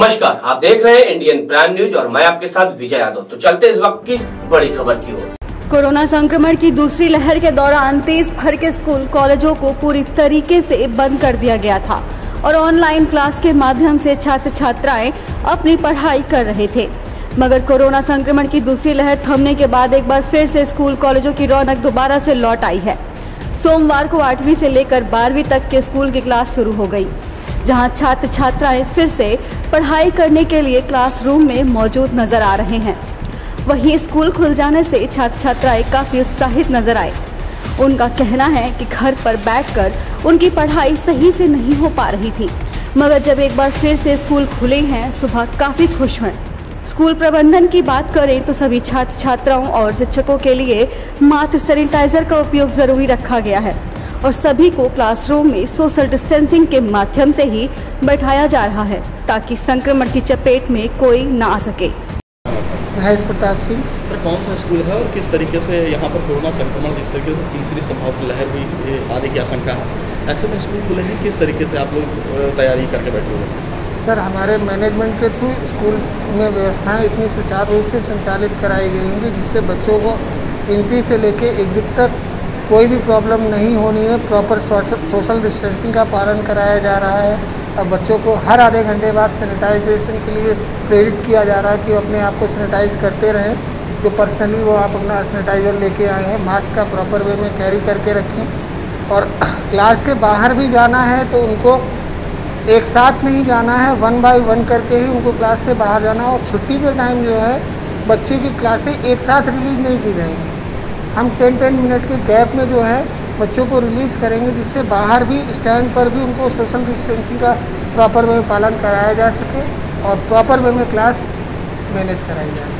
नमस्कार, आप देख रहे हैं इंडियन प्राइम न्यूज और मैं आपके साथ विजय यादव। तो चलते इस वक्त की बड़ी खबर की ओर। कोरोना संक्रमण की दूसरी लहर के दौरान देश भर के स्कूल कॉलेजों को पूरी तरीके से बंद कर दिया गया था और ऑनलाइन क्लास के माध्यम से छात्र छात्राएं अपनी पढ़ाई कर रहे थे। मगर कोरोना संक्रमण की दूसरी लहर थमने के बाद एक बार फिर से स्कूल कॉलेजों की रौनक दोबारा से लौट आई है। सोमवार को 8वीं से लेकर 12वीं तक के स्कूल की क्लास शुरू हो गई, जहां छात्र छात्राएं फिर से पढ़ाई करने के लिए क्लासरूम में मौजूद नजर आ रहे हैं। वहीं स्कूल खुल जाने से छात्र छात्राएं काफ़ी उत्साहित नजर आए। उनका कहना है कि घर पर बैठकर उनकी पढ़ाई सही से नहीं हो पा रही थी, मगर जब एक बार फिर से स्कूल खुले हैं सुबह काफ़ी खुश हैं। स्कूल प्रबंधन की बात करें तो सभी छात्र छात्राओं और शिक्षकों के लिए मात्र सैनिटाइजर का उपयोग ज़रूरी रखा गया है और सभी को क्लासरूम में सोशल डिस्टेंसिंग के माध्यम से ही बैठाया जा रहा है ताकि संक्रमण की चपेट में कोई ना आ सके। महेश प्रताप सिंह। कौन सा स्कूल है और किस तरीके से यहाँ पर कोरोना संक्रमण जिस तरीके से तीसरी संभावित लहर भी आने की आशंका है, ऐसे में स्कूल खुले हैं, किस तरीके से आप लोग तैयारी करके बैठे हुए हैं? सर, हमारे मैनेजमेंट के थ्रू स्कूल में व्यवस्थाएं इतनी सुचारू रूप से संचालित कराई गई हैं कि जिससे बच्चों को एंट्री से लेके एग्जिट तक कोई भी प्रॉब्लम नहीं होनी है। प्रॉपर सोशल डिस्टेंसिंग का पालन कराया जा रहा है और बच्चों को हर आधे घंटे बाद सैनिटाइजेशन के लिए प्रेरित किया जा रहा है कि वो अपने आप को सैनिटाइज करते रहें। जो पर्सनली वो आप अपना सैनिटाइज़र लेके आए हैं, मास्क का प्रॉपर वे में कैरी करके रखें और क्लास के बाहर भी जाना है तो उनको एक साथ नहीं जाना है, 1 बाय 1 करके ही उनको क्लास से बाहर जाना है। और छुट्टी के टाइम जो है बच्चे की क्लासें एक साथ रिलीज़ नहीं की जाएंगी। हम 10-10 मिनट के गैप में जो है बच्चों को रिलीज़ करेंगे, जिससे बाहर भी स्टैंड पर भी उनको सोशल डिस्टेंसिंग का प्रॉपर वे में पालन कराया जा सके और प्रॉपर वे में क्लास मैनेज कराई जाए।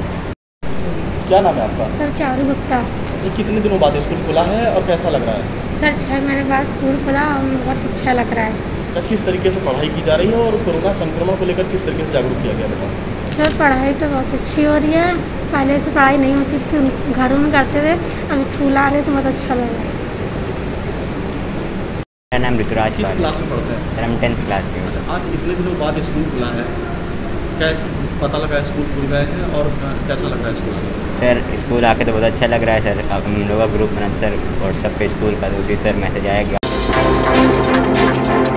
क्या नाम है आपका? सर चारू गुप्ता। ये कितने दिनों बाद स्कूल खुला है और कैसा लग रहा है? सर 6 महीने बाद स्कूल खुला और बहुत अच्छा लग रहा है। किस तरीके से पढ़ाई की जा रही है और कोरोना संक्रमण को लेकर किस तरीके से जागरूक किया गया बेटा? सर पढ़ाई तो बहुत अच्छी हो रही है। पहले से पढ़ाई नहीं होती थी, घरों में करते थे, अब स्कूल आ रहे तो बहुत अच्छा लग रहा है। मेरा नाम ऋतुराज। किस क्लास में पढ़ते हैं? सर हम 10th क्लास में। अच्छा, आज इतने दिनों बाद स्कूल खुला है, कैसे पता लगा स्कूल खुल गए हैं और कैसा लग रहा है स्कूल आने? सर स्कूल आके तो बहुत अच्छा लग रहा है सर। अब हम लोग का ग्रुप बना सर व्हाट्सएप पे स्कूल का, तो उसी सर मैसेज आया गया।